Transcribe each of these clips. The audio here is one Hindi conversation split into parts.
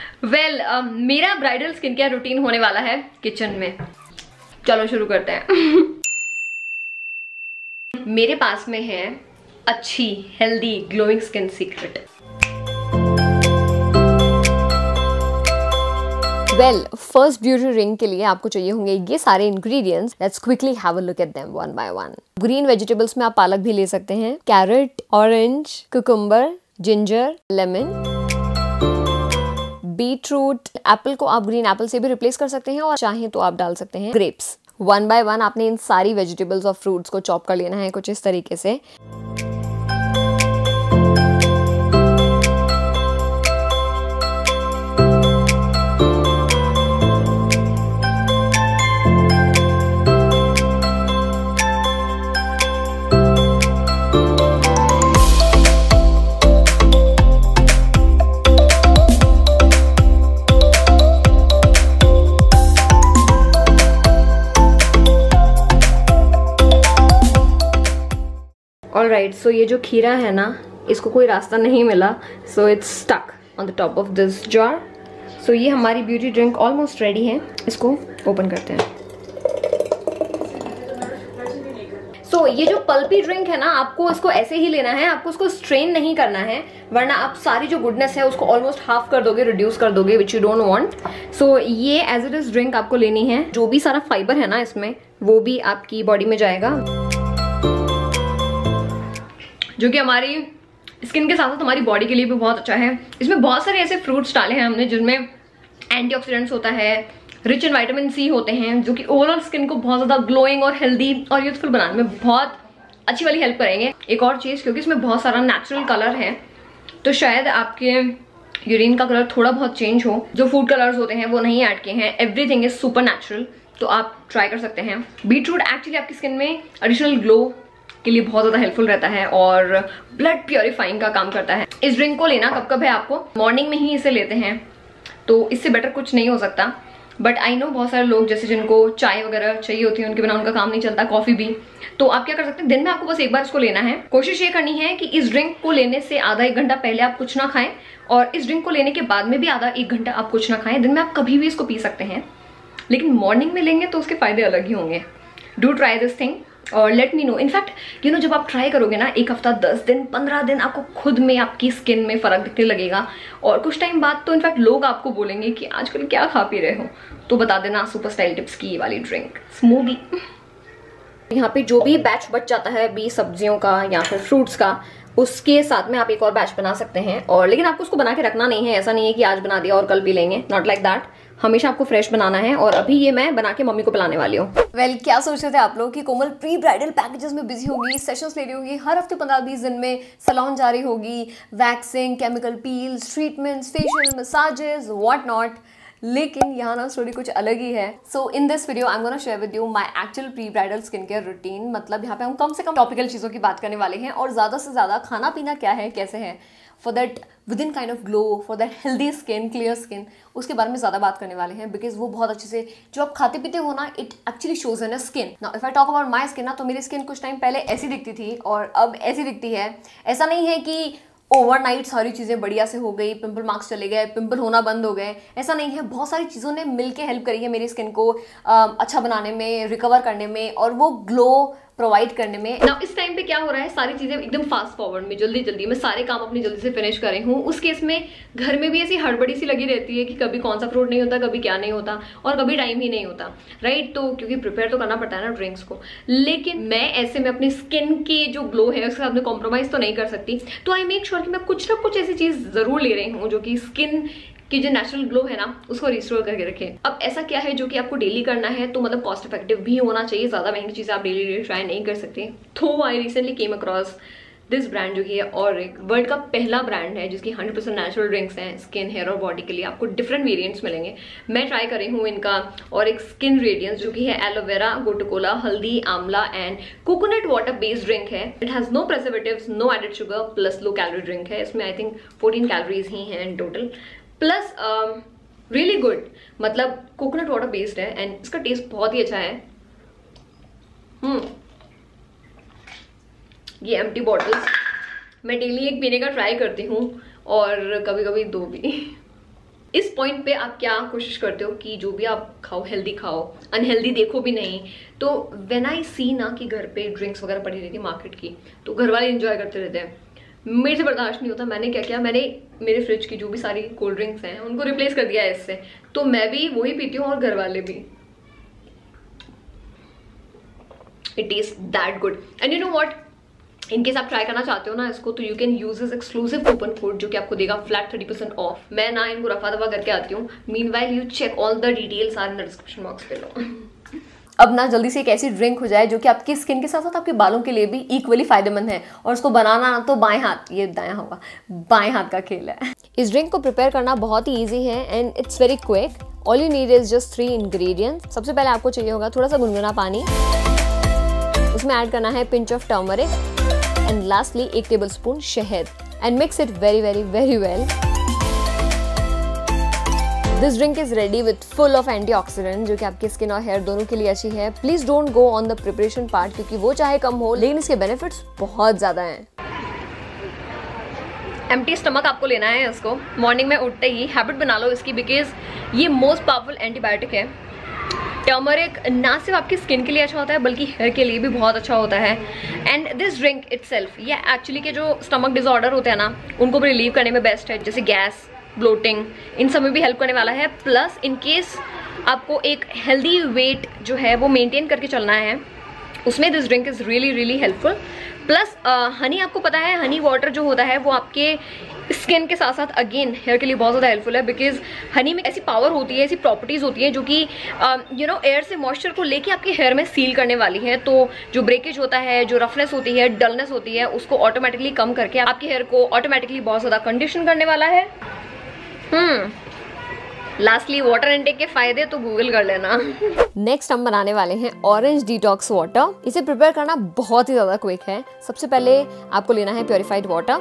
मेरा ब्राइडल स्किन केयर रूटीन होने वाला है किचन में। चलो शुरू करते हैं। मेरे पास में है अच्छी healthy glowing skin secret. First beauty ring के लिए आपको चाहिए होंगे ये सारे ingredients. Let's quickly have a look at them one by one. Green vegetables में आप पालक भी ले सकते हैं, carrot, orange, cucumber, ginger, lemon, beetroot. Apple को आप ग्रीन एप्पल से भी रिप्लेस कर सकते हैं और चाहें तो आप डाल सकते हैं ग्रेप्स। वन बाय वन आपने इन सारी वेजिटेबल्स और फ्रूट्स को चॉप कर लेना है कुछ इस तरीके से। ऑलराइट, सो ये जो खीरा है ना, इसको कोई रास्ता नहीं मिला, so it's stuck on the top of this jar. So ये हमारी ब्यूटी ड्रिंक ऑलमोस्ट रेडी है। इसको ओपन करते हैं। सो ये जो पल्पी ड्रिंक है ना, आपको इसको ऐसे ही लेना है, आपको उसको स्ट्रेन नहीं करना है, वरना आप सारी जो गुडनेस है उसको ऑलमोस्ट हाफ कर दोगे, रिड्यूस कर दोगे, which you don't want. So ये एज इट इज ड्रिंक आपको लेनी है। जो भी सारा फाइबर है ना इसमें, वो भी आपकी बॉडी में जाएगा, जो कि हमारी स्किन के साथ साथ हमारी बॉडी के लिए भी बहुत अच्छा है। इसमें बहुत सारे ऐसे फ्रूट्स डाले हैं हमने जिनमें एंटीऑक्सीडेंट्स होता है, रिच इन विटामिन सी होते हैं, जो कि ओवरऑल स्किन को बहुत ज़्यादा ग्लोइंग और हेल्दी और यूथफुल बनाने में बहुत अच्छी वाली हेल्प करेंगे। एक और चीज़, क्योंकि इसमें बहुत सारा नेचुरल कलर है, तो शायद आपके यूरिन का कलर थोड़ा बहुत चेंज हो। जो फूड कलर्स होते हैं वो नहीं ऐड किए हैं, एवरीथिंग इज सुपर नेचुरल, तो आप ट्राई कर सकते हैं। बीटरूट एक्चुअली आपकी स्किन में एडिशनल ग्लो के लिए बहुत ज़्यादा हेल्पफुल रहता है और ब्लड प्योरीफाइंग का काम करता है। इस ड्रिंक को लेना कब कब है, आपको मॉर्निंग में ही इसे लेते हैं, तो इससे बेटर कुछ नहीं हो सकता। बट आई नो बहुत सारे लोग जैसे जिनको चाय वगैरह चाहिए होती है, उनके बिना उनका काम नहीं चलता, कॉफी भी। तो आप क्या कर सकते हैं, दिन में आपको बस एक बार इसको लेना है। कोशिश ये करनी है कि इस ड्रिंक को लेने से आधा एक घंटा पहले आप कुछ ना खाएं, और इस ड्रिंक को लेने के बाद में भी आधा एक घंटा आप कुछ ना खाएं। दिन में आप कभी भी इसको पी सकते हैं, लेकिन मॉर्निंग में लेंगे तो उसके फायदे अलग ही होंगे। डू ट्राई दिस थिंग और let me know. In fact you know, जब आप ट्राई करोगे ना, एक हफ्ता, 10 दिन, 15 दिन, आपको खुद में आपकी स्किन में फर्क दिखने लगेगा। और कुछ टाइम बाद तो इनफैक्ट लोग आपको बोलेंगे कि आजकल क्या खा पी रहे हो। तो बता देना सुपर स्टाइल टिप्स की ये वाली ड्रिंक स्मूदी। यहाँ पे जो भी बैच बच जाता है, बी सब्जियों का या फिर फ्रूट्स का, उसके साथ में आप एक और बैच बना सकते हैं। और लेकिन आपको उसको बना के रखना नहीं है, ऐसा नहीं है कि आज बना दिया और कल पी लेंगे, नॉट लाइक दैट। हमेशा आपको फ्रेश बनाना है। और अभी ये मैं बना के मम्मी को पिलाने वाली हूँ। क्या सोच रहे थे आप लोग कि कोमल प्री ब्राइडल पैकेजेस में बिजी होगी, सेशंस ले रही होगी, हर हफ्ते 15-20 दिन में सैलून जा रही होगी, waxing, chemical peels, treatments, facial, massages, what not. लेकिन यहाँ ना स्टोरी कुछ अलग ही है। So in this video I am gonna share with you my actual pre bridal skin care routine. मतलब यहाँ पे हम कम से कम टॉपिकल चीज़ों की बात करने वाले हैं, और ज़्यादा से ज़्यादा खाना पीना क्या है, कैसे है, for that with in kind of glow, for that healthy skin, clear skin, उसके बारे में ज़्यादा बात करने वाले हैं। बिकॉज वो बहुत अच्छे से जो आप खाते पीते हो ना, it actually shows in a skin. Now if I talk about my skin ना, तो मेरी स्किन कुछ टाइम पहले ऐसी दिखती थी और अब ऐसी दिखती है। ऐसा नहीं है कि ओवरनाइट सारी चीज़ें बढ़िया से हो गई, पिंपल मार्क्स चले गए, पिंपल होना बंद हो गए, ऐसा नहीं है। बहुत सारी चीज़ों ने मिलके हेल्प करी है मेरी स्किन को अच्छा बनाने में, रिकवर करने में, और वो ग्लो प्रोवाइड करने में। ना इस टाइम पे क्या हो रहा है, सारी चीजें एकदम फास्ट फॉरवर्ड में, जल्दी जल्दी मैं सारे काम अपनी जल्दी से फिनिश कर रही हूँ। उस केस में घर में भी ऐसी हड़बड़ी सी लगी रहती है कि कभी कौन सा फ्रूट नहीं होता, कभी क्या नहीं होता, और कभी टाइम ही नहीं होता, राइट। तो क्योंकि प्रिपेयर तो करना पड़ता है ना ड्रिंक्स को, लेकिन मैं ऐसे में अपनी स्किन की जो ग्लो है उसके साथ में कॉम्प्रोमाइज तो नहीं कर सकती। तो आई मेक श्योर कि मैं कुछ ना कुछ ऐसी चीज जरूर ले रही हूँ जो कि स्किन कि जो नेचुरल ग्लो है ना उसको रिस्टोर करके रखे। अब ऐसा क्या है जो कि आपको डेली करना है, तो मतलब कॉस्ट इफेक्टिव भी होना चाहिए, ज्यादा महंगी चीजें आप डेली ट्राई नहीं कर सकते। तो I recently came across this brand जो कि है ऑरिक, वर्ल्ड का पहला ब्रांड है जिसकी 100% नेचुरल ड्रिंक्स हैं स्किन, हेयर और बॉडी के लिए। आपको डिफरेंट वेरिएंट्स मिलेंगे। मैं ट्राई कर रही हूँ इनका ऑरिक स्किन रेडियंस जो कि है एलोवेरा, गोटुकोला, हल्दी, आंवला and coconut water based drink है। It has no preservatives, no added sugar, plus low calorie drink है। इसमें आई थिंक 14 कैलोरीज ही हैं in total, plus really good, मतलब कोकोनट वाटर बेस्ड है एंड इसका टेस्ट बहुत ही अच्छा है। ये एम्प्टी बॉटल्स मैं डेली एक पीने का ट्राई करती हूँ और कभी कभी दो भी। इस पॉइंट पे आप क्या कोशिश करते हो कि जो भी आप खाओ हेल्दी खाओ, अनहेल्दी देखो भी नहीं। तो व्हेन आई सी ना कि घर पे ड्रिंक्स वगैरह पड़ी रहती है मार्केट की, तो घर वाले इंजॉय करते रहते हैं, मेरे से बर्दाश्त नहीं होता। मैंने क्या किया, मैंने मेरे फ्रिज की जो भी सारी कोल्ड ड्रिंक्स हैं उनको रिप्लेस कर दिया है इससे। तो मैं भी वही पीती हूँ और घर वाले भी। It taste that good. And you know what, in case आप ट्राई करना चाहते हो ना इसको, तो you can use this exclusive coupon code जो कि आपको देगा फ्लैट 30% ऑफ। मैं ना इनको रफा दफा करके आती हूँ। Meanwhile you check all the details are in the description box below. अब ना जल्दी से एक ऐसी ड्रिंक हो जाए जो कि आपकी स्किन के साथ साथ आपके बालों के लिए भी इक्वली फायदेमंद है, और उसको बनाना ना तो बाएं हाथ, ये दायां होगा, बाएं हाथ का खेल है। इस ड्रिंक को प्रिपेयर करना बहुत ही ईजी है and it's very quick. All you need is just 3 ingredients. सबसे पहले आपको चाहिए होगा थोड़ा सा गुनगुना पानी, उसमें ऐड करना है pinch of turmeric and lastly 1 tablespoon शहद and mix it very very very well. This drink is ready with full of antioxidant जो कि आपकी स्किन और हेयर दोनों के लिए अच्छी है। Please don't go on the preparation part, क्योंकि वो चाहे कम हो लेकिन इसके बेनिफिट्स बहुत ज्यादा हैं। एम्प्टी स्टमक आपको लेना है इसको, मॉर्निंग में उठते ही हैबिट बना लो इसकी, बिकॉज ये मोस्ट पावरफुल एंटीबायोटिक है। टर्मरिक ना सिर्फ आपकी स्किन के लिए अच्छा होता है बल्कि हेयर के लिए भी बहुत अच्छा होता है। एंड दिस ड्रिंक इटसेल्फ ये एक्चुअली के जो स्टमक डिसऑर्डर होते हैं ना उनको भी रिलीव करने में बेस्ट है, जैसे गैस, ब्लोटिंग, इन सब में भी हेल्प करने वाला है। प्लस इन केस आपको एक हेल्दी वेट जो है वो मेंटेन करके चलना है, उसमें this drink is really really helpful. Plus honey, आपको पता है हनी वाटर जो होता है वो आपके स्किन के साथ साथ अगेन हेयर के लिए बहुत ज़्यादा हेल्पफुल है, बिकॉज हनी में ऐसी पावर होती है, ऐसी प्रॉपर्टीज़ होती है जो कि यू नो एयर से मॉइस्चर को लेके आपके हेयर में सील करने वाली है। तो जो ब्रेकेज होता है, जो रफनेस होती है, डलनेस होती है, उसको ऑटोमेटिकली कम करके आपके हेयर को ऑटोमेटिकली बहुत ज़्यादा कंडीशन करने वाला है। लास्टली वाटर इनटेक के फायदे तो गूगल कर लेना। नेक्स्ट हम बनाने वाले हैं ऑरेंज डिटॉक्स वाटर। इसे प्रिपेयर करना बहुत ही ज्यादा क्विक है। सबसे पहले आपको लेना है प्योरीफाइड वाटर,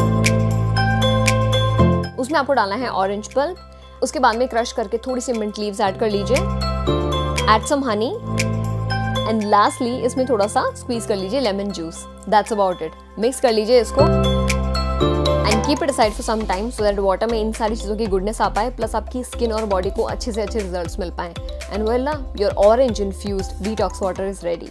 उसमें आपको डालना है ऑरेंज पल्प, उसके बाद में क्रश करके थोड़ी सी मिंट लीव्स ऐड कर लीजिए, add some honey and lastly इसमें थोड़ा सा स्क्वीज कर लीजिए lemon juice. That's about it. Mix कर लीजिए इसको and keep it aside for some time so that water में इन सारी चीज़ों की गुडनेस आ पाए, प्लस आपकी स्किन और बॉडी को अच्छे से अच्छे रिजल्ट्स मिल पाए। And well your orange infused detox water is ready.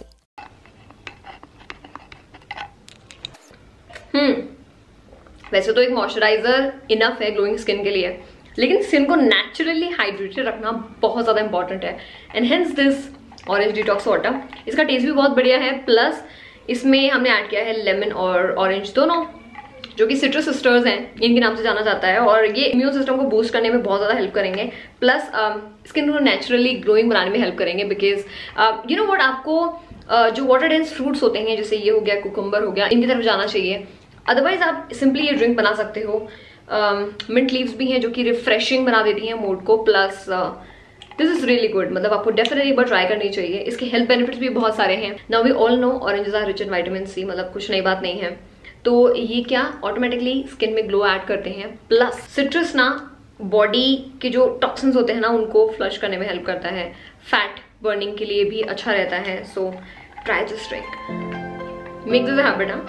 वैसे तो एक मॉइस्चराइजर इनफ है ग्लोइंग स्किन के लिए, लेकिन स्किन को नेचुरली हाइड्रेटेड रखना बहुत ज़्यादा इंपॉर्टेंट है। And hence this orange detox water. इसका टेस्ट भी बहुत बढ़िया है, प्लस इसमें हमने ऐड किया है लेमन और ऑरेंज दोनों, जो कि सिट्रस सिस्टर्स हैं, इनके नाम से जाना जाता है, और ये इम्यून सिस्टम को बूस्ट करने में बहुत ज़्यादा हेल्प करेंगे, प्लस स्किन को नेचुरली ग्लोइंग बनाने में हेल्प करेंगे। बिकॉज यू नो व्हाट, आपको जो वाटर डेंस फ्रूट्स होते हैं, जैसे ये हो गया, कुकुम्बर हो गया, इनकी तरफ जाना चाहिए। अदरवाइज आप सिंपली ये ड्रिंक बना सकते हो। मिंट लीव्स भी हैं जो कि रिफ्रेशिंग बना देती हैं मूड को, plus this is really good. मतलब आपको डेफिनेटली एक बार ट्राई करनी चाहिए। इसके हेल्थ बेनिफिट्स भी बहुत सारे हैं। Now we all know oranges are rich in vitamin C, मतलब कुछ नई बात नहीं है। तो ये क्या ऑटोमेटिकली स्किन में ग्लो ऐड करते हैं, प्लस सिट्रस ना बॉडी के जो टॉक्सिन्स होते हैं ना उनको फ्लश करने में हेल्प करता है, फैट बर्निंग के लिए भी अच्छा रहता है। So try this drink, make this a habit.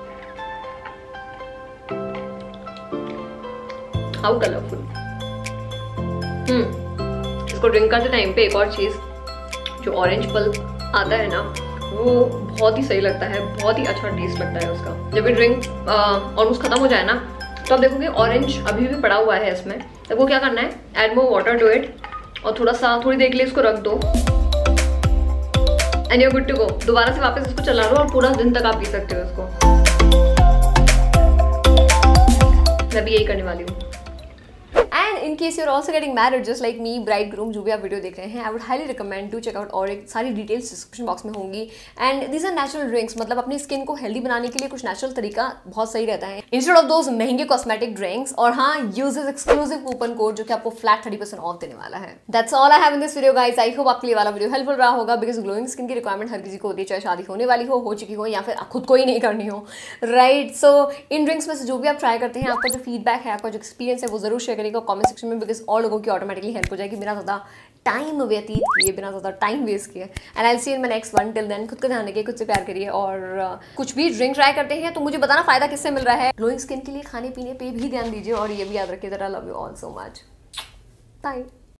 How colourful. इसको ड्रिंक करते टाइम पे एक और चीज, जो ऑरेंज पल्प आता है ना वो बहुत ही सही लगता है, बहुत ही अच्छा टेस्ट लगता है उसका। जब ये ड्रिंक ऑलमोस्ट खत्म हो जाए ना, तो आप देखोगे ऑरेंज अभी भी पड़ा हुआ है इसमें। तब वो क्या करना है, add more water to it, और थोड़ी देर के लिए इसको रख दो and you are good to go. दोबारा से वापस इसको चला लो और पूरा दिन तक आप पी सकते हो इसको। मैं भी यही करने वाली हूँ। And in case you're also getting married just like me, bridegroom, जो भी आप वीडियो देख रहे हैं, I would highly recommend to check out Auric। सारी डिटेल्स डिस्क्रिप्शन बॉक्स में होंगी। And these are natural drinks, मतलब अपनी स्किन को हेल्दी बनाने के लिए कुछ नेचुरल तरीका बहुत सही रहता है, इंस्टेड ऑफ दोज महंगे कॉस्मेटिक ड्रिंक्स। और हाँ, use this exclusive coupon code जो कि आपको फ्लैट 30% ऑफ देने वाला है। That's all I have in this video guys। I hope आपके लिए वाला वीडियो हेल्पफुल रहा होगा, बिकॉज ग्लोइंग स्किन की रिक्वायरमेंट हर किसी को होती है, चाहे शादी होने वाली हो चुकी हो, या फिर खुद को ही नहीं करनी हो, राइट। सो इन ड्रिंक्स में से जो भी आप ट्राई करते हैं, आपका जो फीडबैक है, आपका जो एक्सपीरियंस है, वो जरूर शेयर करिएगा कॉमेंट सेक्शन में, बिकॉज और लोगों की ऑटोमेटिकली हेल्प हो जाएगी, बिना ज़्यादा टाइम व्यतीत किए, बिना ज़्यादा टाइम वेस्ट किए। And I see in my next one. Till then खुद का ध्यान रखिए, खुद से प्यार करिए, और कुछ भी ड्रिंक ट्राई करते हैं तो मुझे बताना फायदा किससे मिल रहा है। ग्लोइंग स्किन के लिए खाने पीने पे भी ध्यान दीजिए, और ये भी याद रखिए that I love you all so much. Bye.